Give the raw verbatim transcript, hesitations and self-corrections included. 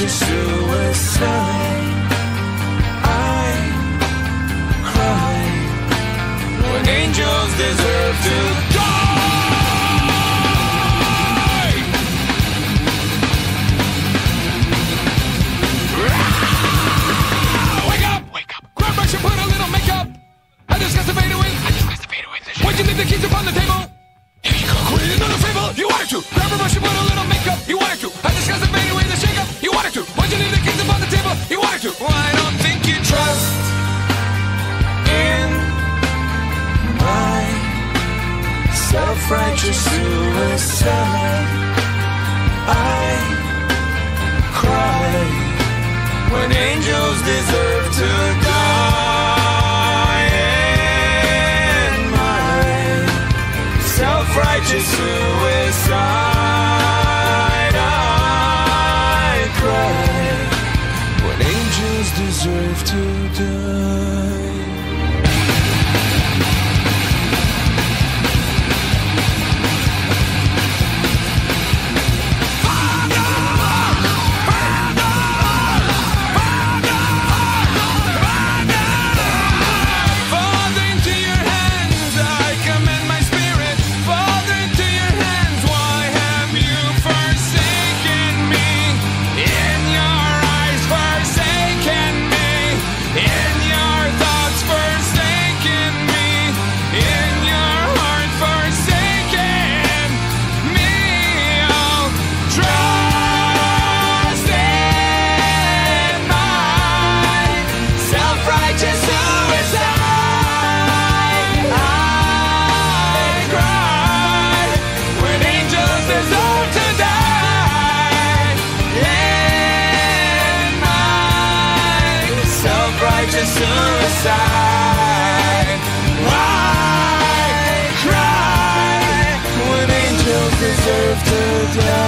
self-righteous suicide. I cry when angels deserve to die. Wake up! Wake up! Grab brush and put a little makeup. I discussed the fade away. I discussed the fade away. Why'd you leave the keys upon the table? Here you go. Quit another fable. You wanted to. Grab a brush and put a little makeup. You wanted to. I discussed the fade away, the shake up. You wanted to. Why'd you leave the keys upon the table? You wanted to. Well, I don't think you trust in my self-righteous suicide. I cry when angels deserve to die. In my self-righteous suicide, I cry when angels deserve to die. Suicide. I cry when angels deserve to die.